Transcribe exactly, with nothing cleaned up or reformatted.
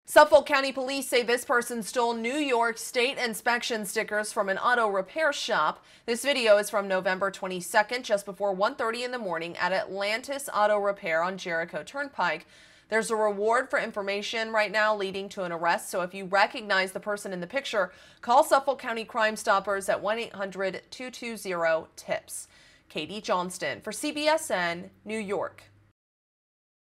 Suffolk County Police say this person stole New York State inspection stickers from an auto repair shop. This video is from November twenty-second, just before one thirty in the morning at Atlantis Auto Repair on Jericho Turnpike. There's a reward for information right now leading to an arrest, so if you recognize the person in the picture, call Suffolk County Crime Stoppers at one eight hundred, two two zero, TIPS. Katie Johnston for C B S N, New York.